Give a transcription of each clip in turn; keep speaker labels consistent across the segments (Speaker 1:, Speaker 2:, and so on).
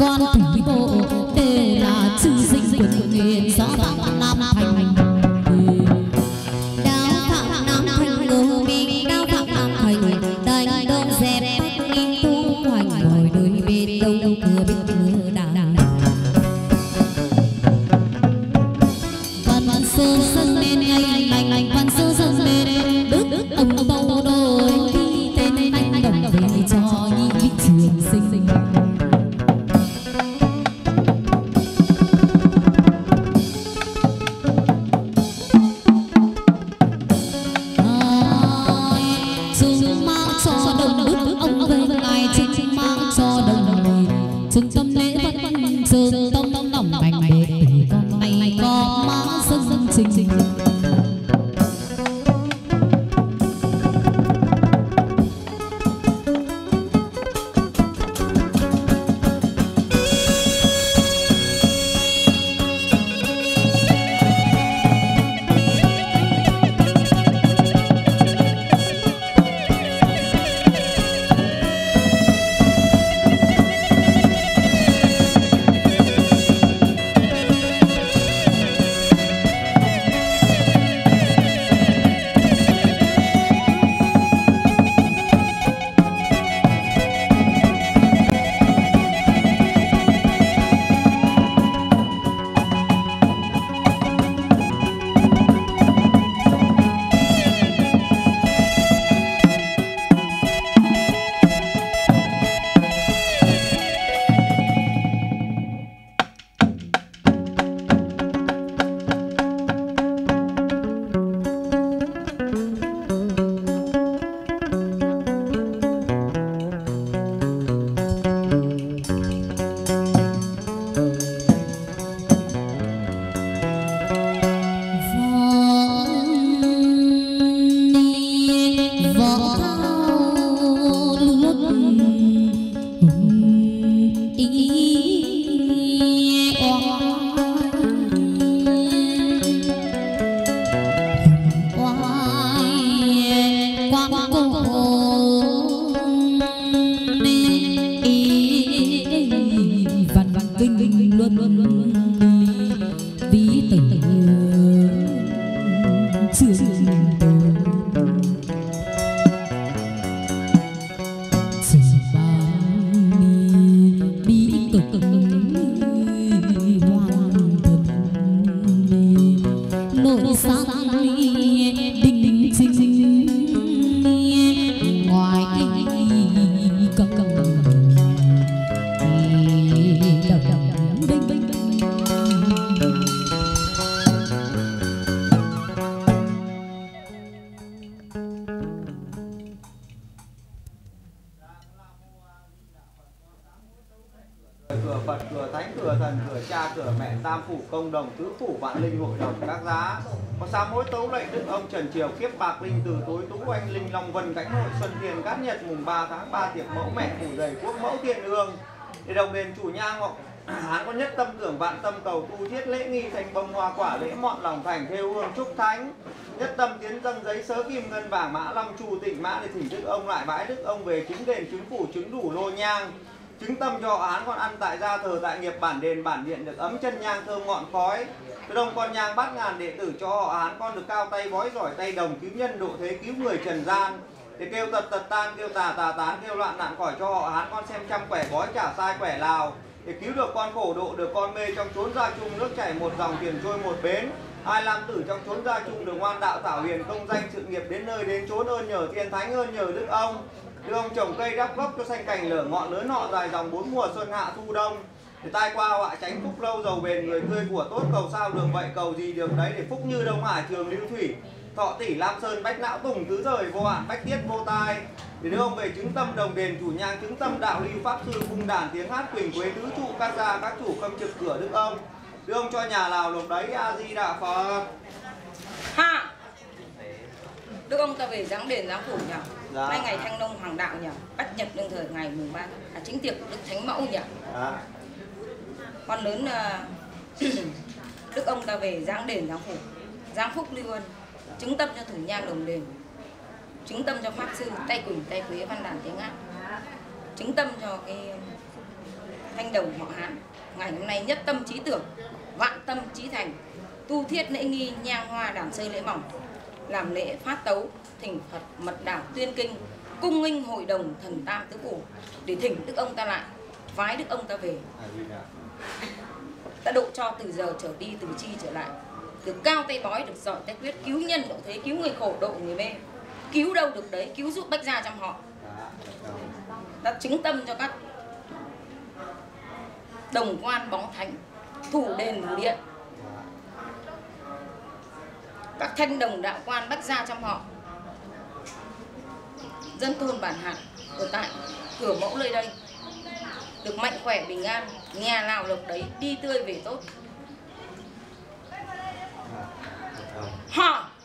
Speaker 1: quan thủy bộ đều là chư sinh quần nghiền gió vang nam thành. Đao thẳng nam thành ngô minh, đao thẳng nam thành đánh đông dẹp nghi tu hoành ngồi đôi bên đông cửa bên cửa đàng. Văn sơ sân lên ngay lành văn sơ sân lên đức ông tâu đôi ghi tên anh đồng về cho nhị trường sinh. Chúng mang cho đồng đức ông về ngài chúng mang cho đồng chúng tâm lễ vẫn trường tâm tổng thành đệ tử con này có má sân trình.
Speaker 2: Cửa Phật, cửa Thánh, cửa Thần, cửa Cha, cửa Mẹ, Tam Phủ, Công Đồng, Tứ Phủ, Vạn Linh, Hội Đồng, các giá. Có sao mỗi tấu lệnh Đức ông Trần Triều kiếp bạc linh từ tối tú anh linh Long Vân cánh hội Xuân Thiền Cát Nhật mùng 3 tháng 3 tiệc mẫu mẹ phủ dày quốc mẫu thiên ương. Để đồng đền chủ nhang ngọc Hán có nhất tâm tưởng vạn tâm cầu tu thiết lễ nghi thành bông hoa quả lễ mọn lòng thành theo hương trúc thánh. Nhất tâm tiến dâng giấy sớ kim ngân vàng mã long chu tịnh mã để thỉnh Đức ông lại bãi Đức ông về chứng đền chứng phủ chứng đủ lô nhang. Chứng tâm cho Hán con ăn tại gia thờ tại nghiệp bản đền bản điện được ấm chân nhang thơm ngọn khói. Từ đông con nhang bát ngàn đệ tử cho họ Hán con được cao tay bói giỏi tay đồng cứu nhân độ thế cứu người trần gian. Để kêu tật tật tan kêu tà tán kêu loạn nạn khỏi cho họ Hán con xem trăm quẻ bói trả sai quẻ lào. Để cứu được con khổ độ được con mê trong chốn gia chung nước chảy một dòng tiền trôi một bến. Ai làm tử trong chốn gia chung được ngoan đạo thảo hiền công danh sự nghiệp đến nơi đến chốn ơn nhờ thiên thánh ơn nhờ Đức ông. Đức ông trồng cây đắp gốc cho xanh cành lở ngọn lớn họ dài dòng bốn mùa xuân hạ thu đông. Để tai qua họa tránh phúc lâu giàu bền người tươi của tốt cầu sao đường vậy cầu gì được đấy để phúc như đông hải trường lưu thủy. Thọ tỷ lam sơn bách não tùng tứ rời vô hạn bách tiết vô tai. Để đưa ông về chứng tâm đồng đền chủ nhang chứng tâm đạo lưu pháp sư cung đàn tiếng hát quỳnh quế tứ trụ các gia các chủ khâm trực cửa Đức ông. Đưa ông cho nhà nào lộc đấy A Di Đà Phật.
Speaker 3: Ha. Đức ông ta về giáng đền giáng phủ nhỉ?
Speaker 2: Dạ.
Speaker 3: Nay ngày Thanh Long Hoàng Đạo nhỉ? Bách Nhật đương thời ngày mùng 3 chính tiệc Đức Thánh Mẫu nhỉ?
Speaker 2: Dạ.
Speaker 3: Con lớn Đức ông ta về giáng đền giáng phủ, giáng phúc lưu ân, chứng tâm cho thủ nhang đồng đền, chứng tâm cho pháp sư tay quỳnh tay quế văn đàn tiếng hát, chứng tâm cho cái Thanh đồng họ Hán ngày hôm nay nhất tâm trí tưởng, vạn tâm trí thành, tu thiết lễ nghi, nhang hoa đàn sơi lễ mỏng, làm lễ phát tấu, thỉnh Phật mật đảo tuyên kinh, cung nghinh hội đồng thần tam tứ phủ để thỉnh đức ông ta lại, vái đức ông ta về. Ta độ cho từ giờ trở đi, từ chi trở lại, được cao tay bói, được giỏi tay quyết, cứu nhân độ thế, cứu người khổ độ người mê, cứu đâu được đấy, cứu giúp bách gia trong họ. Ta chứng tâm cho các đồng quan bóng thánh, thủ đền thủ điện, các thanh đồng đạo quan bách gia trong họ, dân thôn bản hạt ở tại cửa mẫu nơi đây được mạnh khỏe bình an, nhà nào lộc đấy, đi tươi về tốt. Họ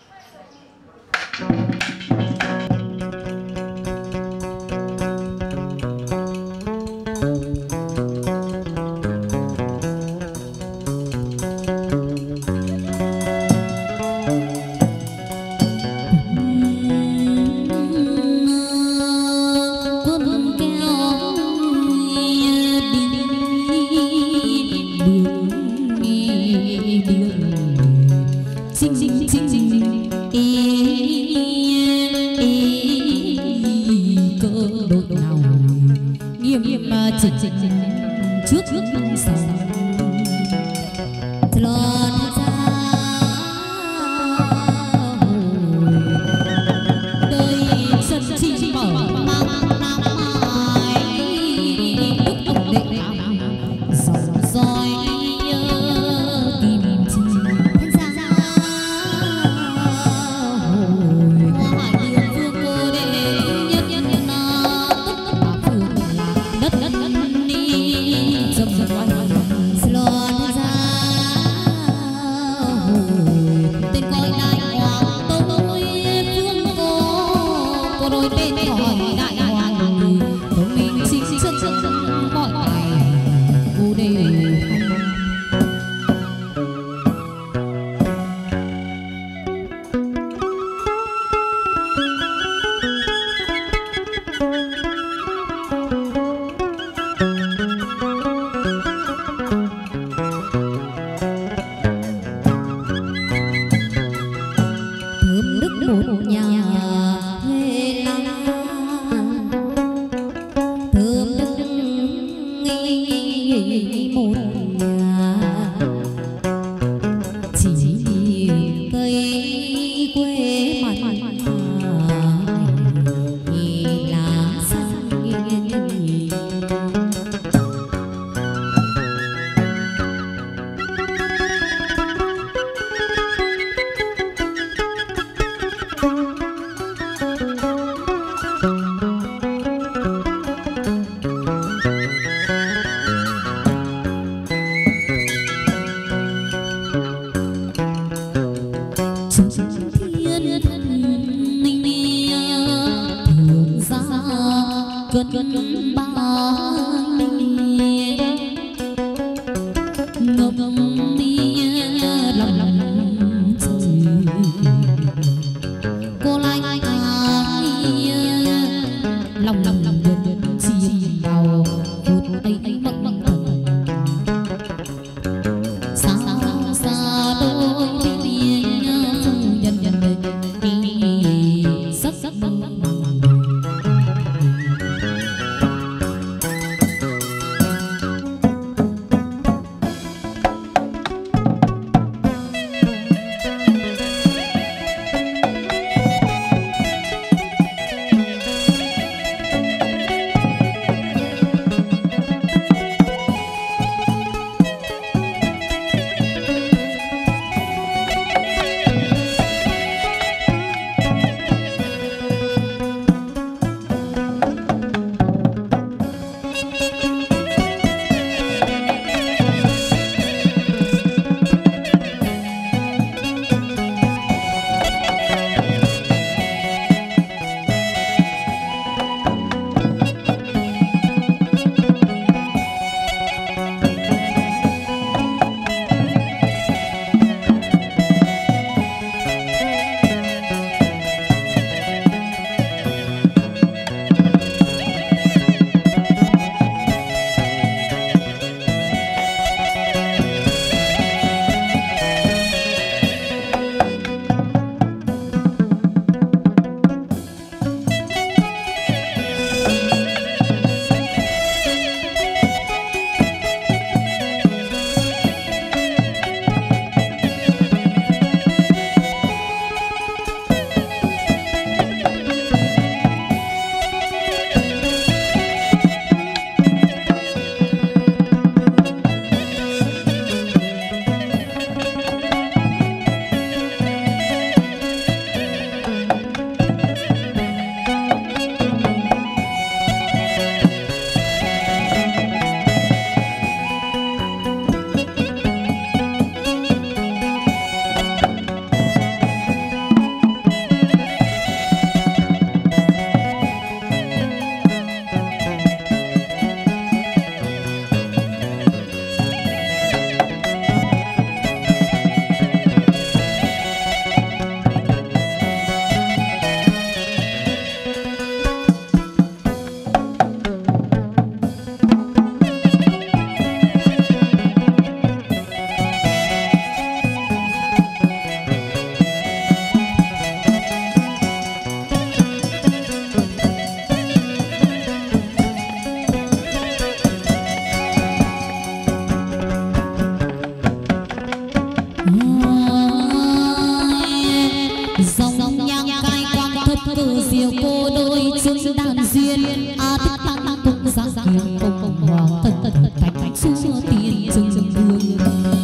Speaker 1: diều cô đôi chung đàn duyên thích tăng cùng giang kiếm cùng hòa thân thân thành thành xua tiền rừng đường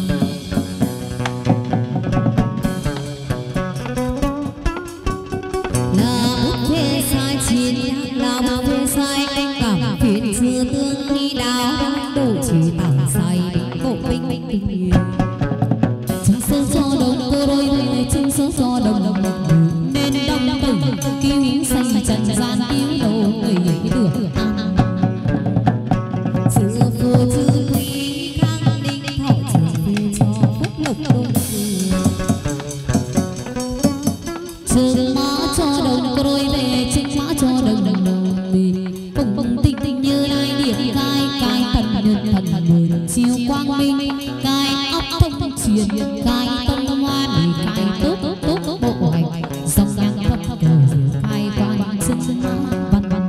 Speaker 1: là bút thuê sai chiến là bút thuê sai cảm phiền xưa tương nghi đáo đổ chỉ tảng say cổ binh binh chung sơ cho đồng cô đôi chung sơ cho đồng nên đông từng cứu xanh trần gian cứu đầu người được an xưa phù chữ quý khang đinh thọ trở về cho phúc lộc đông trường mã cho đồng cô đôi về chính mã cho đồng về cùng cùng tình tình như lai điện cai cai thần nhân thần người chiếu quang minh cai óc thông truyền cai tâm hoa để cai tốt tốt tốt bộ hành dòng nhang thấp thấp cai quan sinh văn văn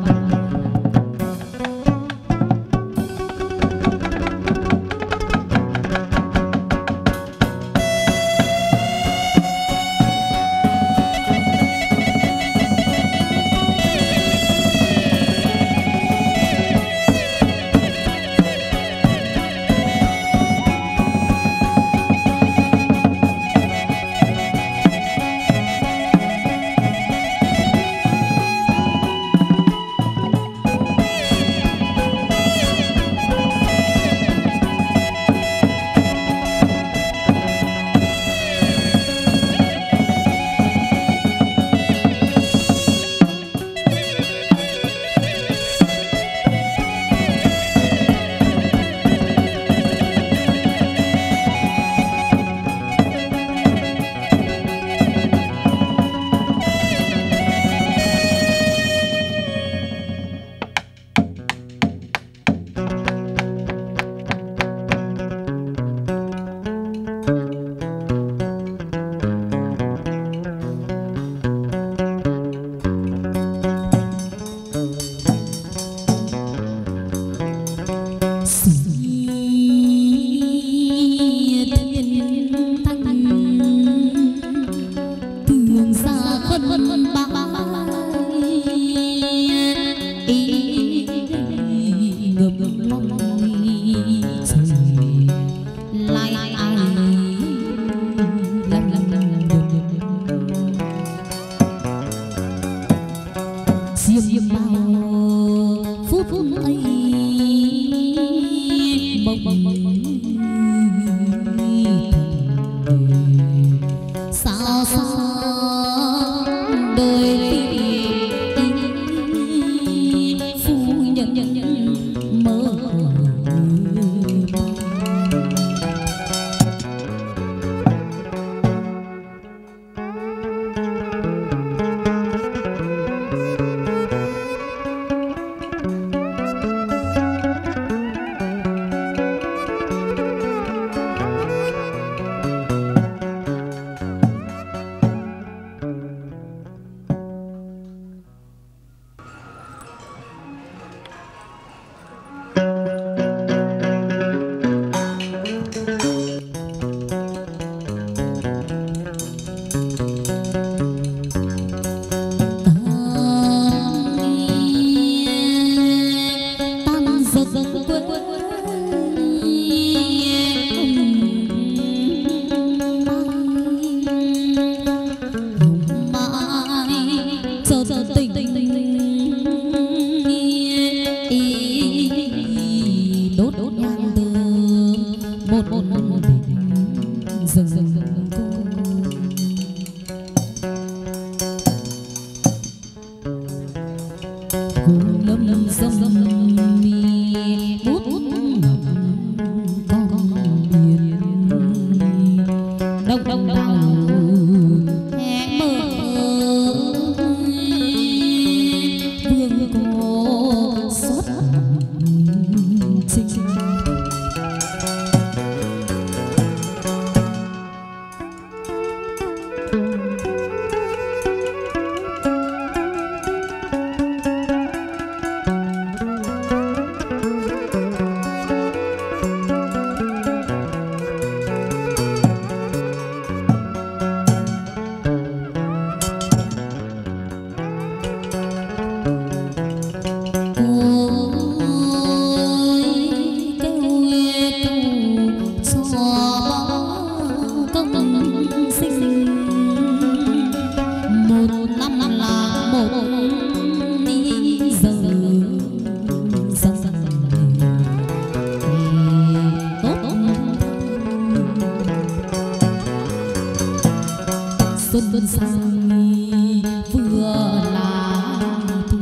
Speaker 1: xuân sang vừa là thu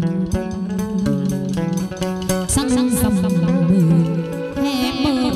Speaker 1: sang sang dầm hè mơ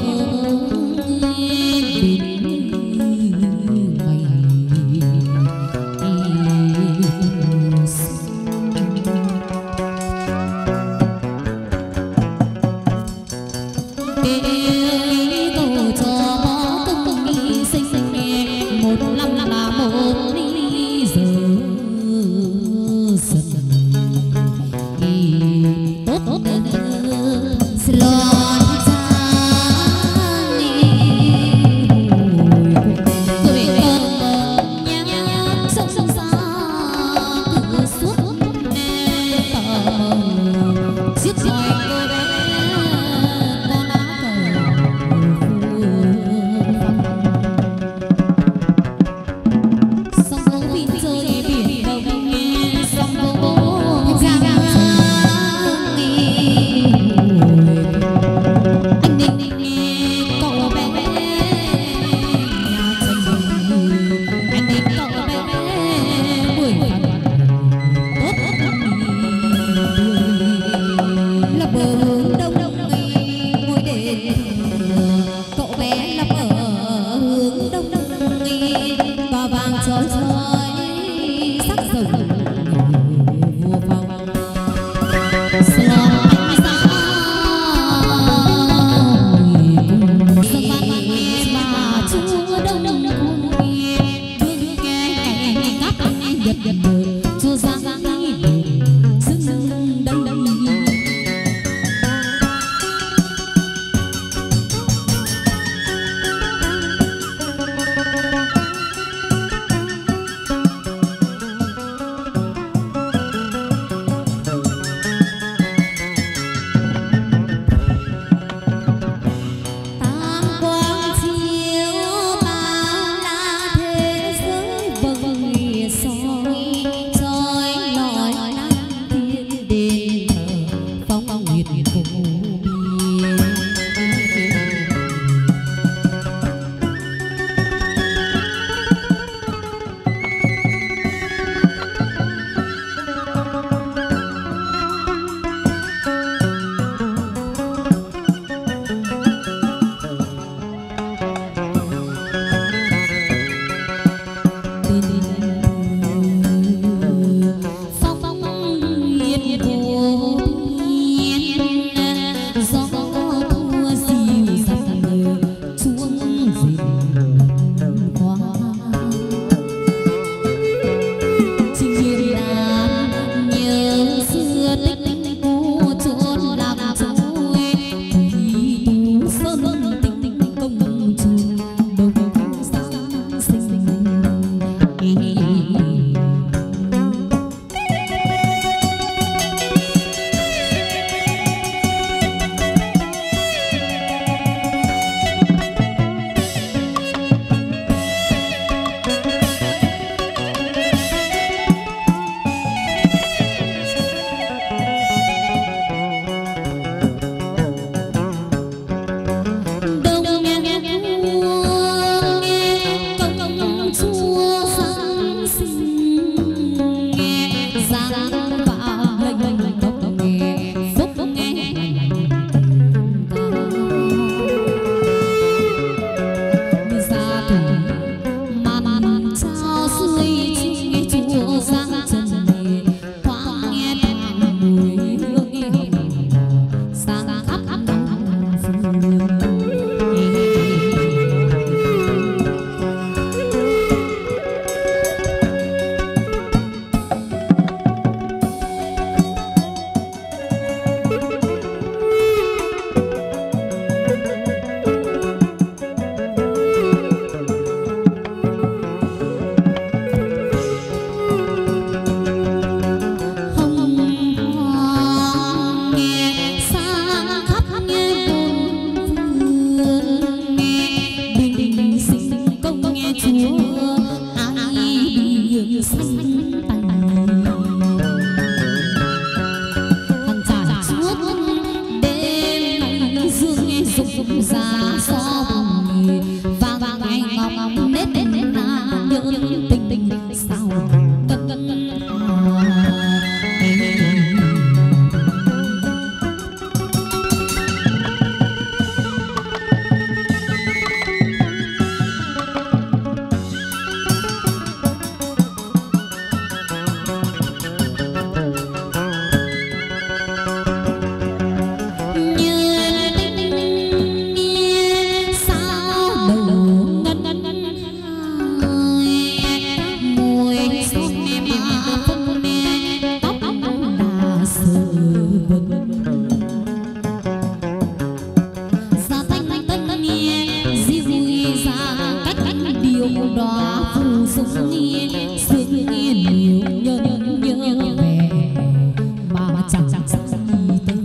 Speaker 1: sung nghe sương nghe nhiều nhớ về mà chẳng gì từ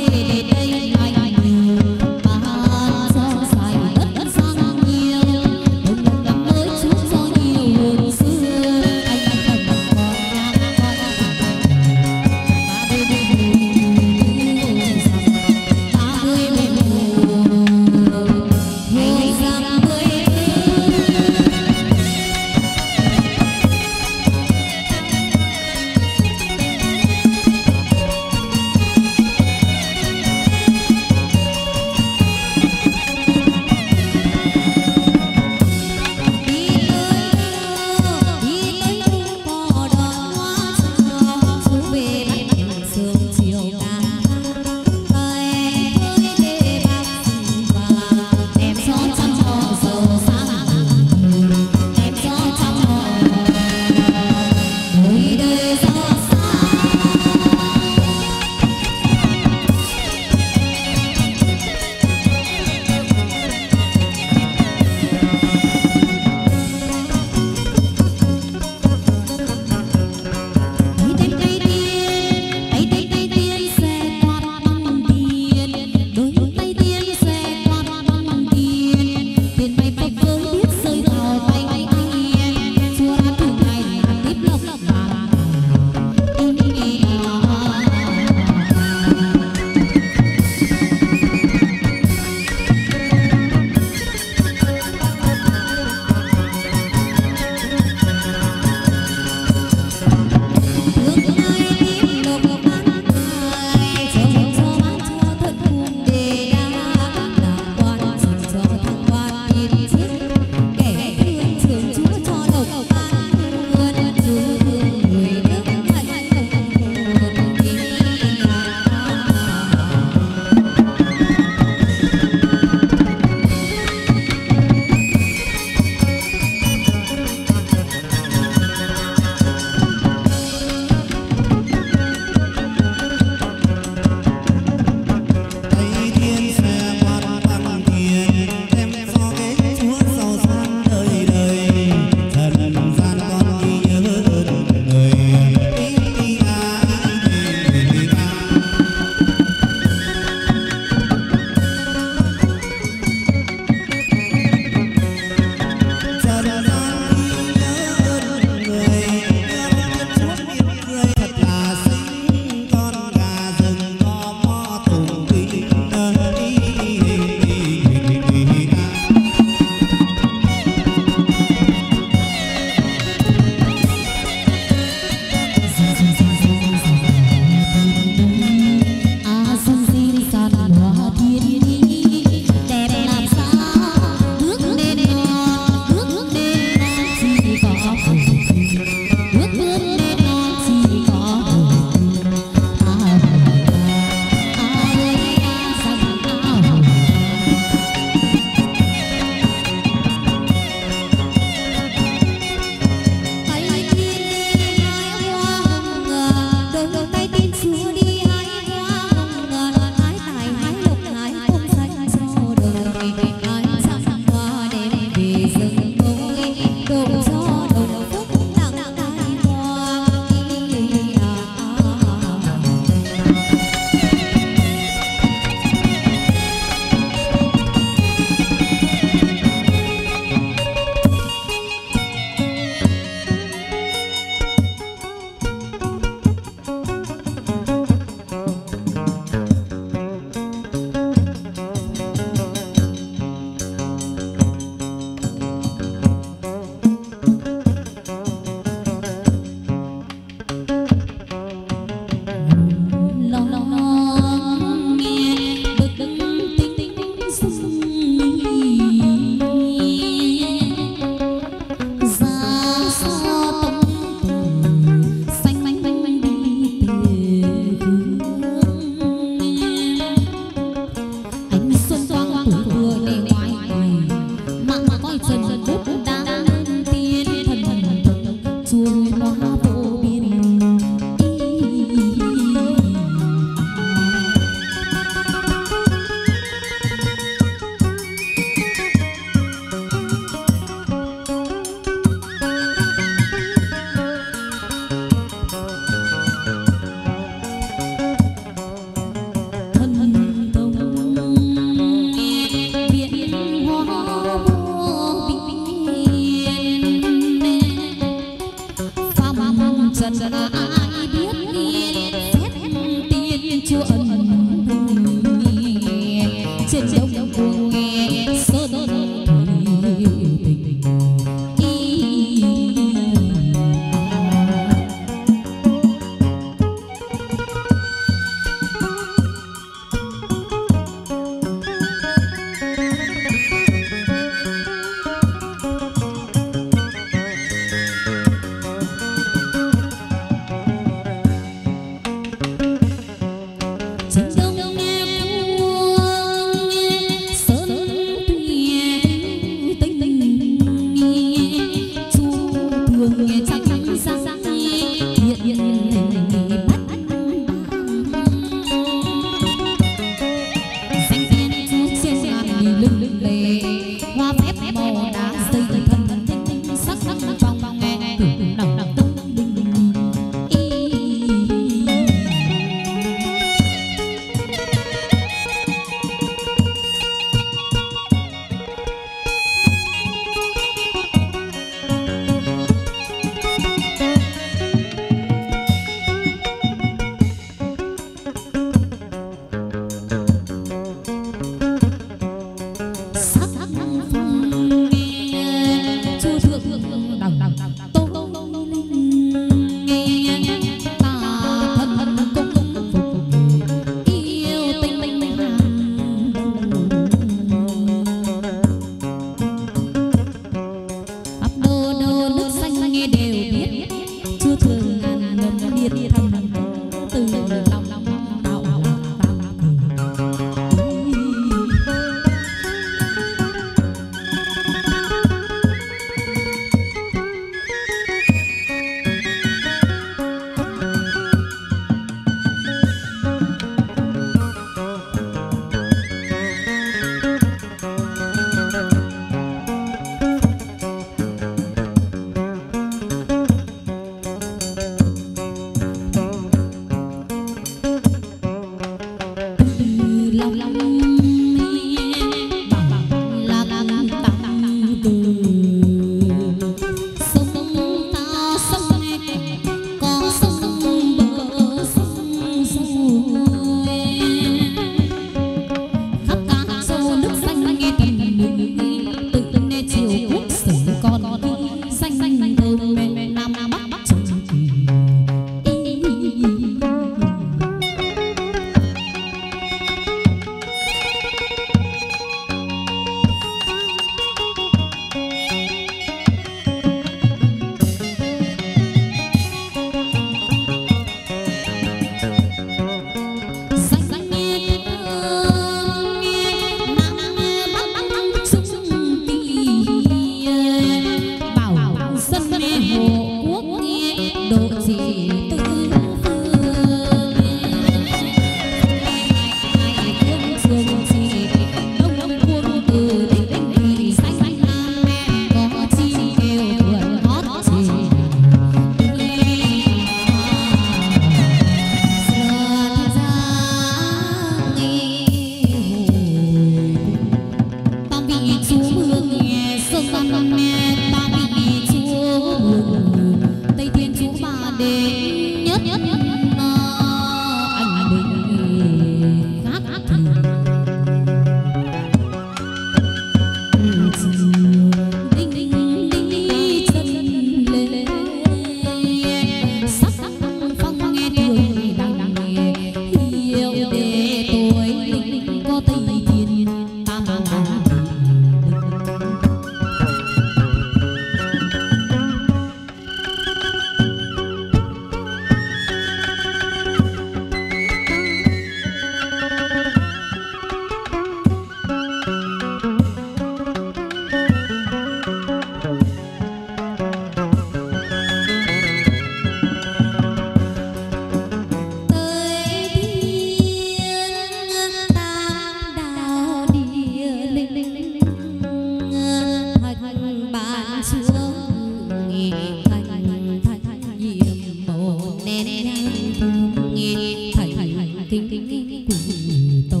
Speaker 1: nghe thành kính quỳ tâu.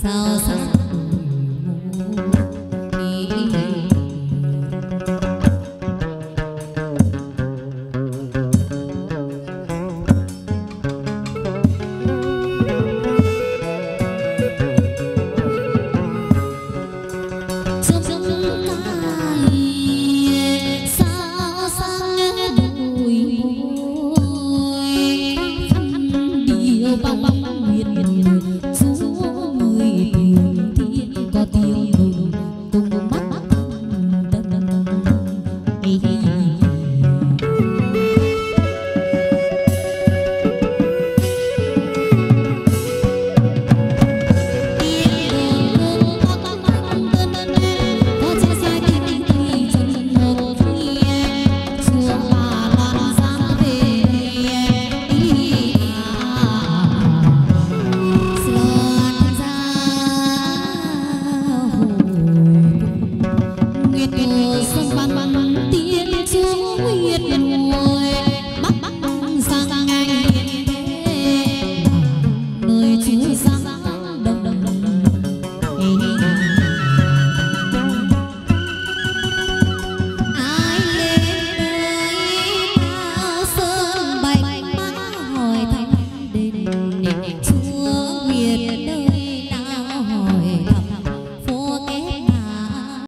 Speaker 1: sao sáng